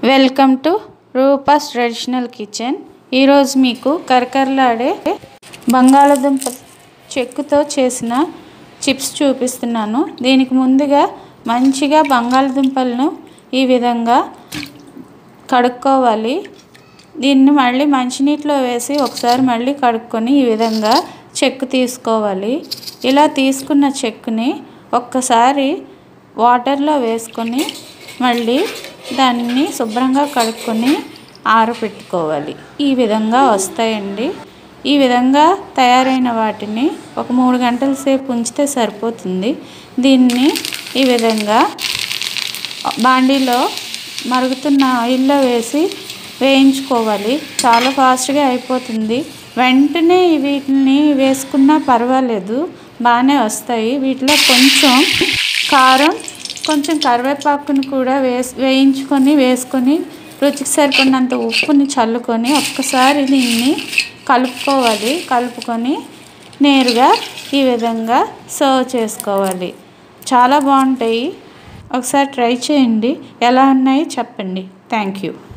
Welcome to Roopa's traditional kitchen. ఈరోజు మీకు కరకరలాడే బంగాళదుంప చెక్కుతో చేసిన చిప్స్ చూపిస్తున్నాను. దీనికి ముందుగా మంచిగా బంగాళదుంపలను ఈ విధంగా కడుక్కోవాలి. దీన్ని మళ్ళీ మంచినీటిలో వేసి ఒకసారి మళ్ళీ కడుక్కొని ఈ విధంగా చెక్కు తీసుకోవాలి. ఇలా తీసుకున్న చెక్కుని ఒక్కసారి వాటర్లో వేసుకొని మళ్ళీ దాన్ని శుభ్రంగా కడుక్కొని ఆరబెట్టుకోవాలి. ఈ విధంగా వస్తాయండి. ఈ విధంగా తయారైన వాటిని ఒక 3 గంటల సేపు ఉంచితే సరిపోతుంది. దీన్ని ఈ విధంగా బాండీలో మరుగుతున్న ఆయిల్లో వేసి వేయించుకోవాలి. చాలా ఫాస్ట్గా అయిపోతుంది. వెంటనే వీటిని వేసుకున్నా పర్వాలేదు, బాగానే వస్తాయి. వీటిలో కొంచెం కారం, కొంచెం కరివేపాకుని కూడా వేసుకొని రుచికి సరిపడినంత ఉప్పుని చల్లుకొని ఒక్కసారి దీన్ని కలుపుకోవాలి. కలుపుకొని నేరుగా ఈ విధంగా సర్వ్ చేసుకోవాలి. చాలా బాగుంటాయి. ఒకసారి ట్రై చేయండి. ఎలా ఉన్నాయో చెప్పండి. Thank you.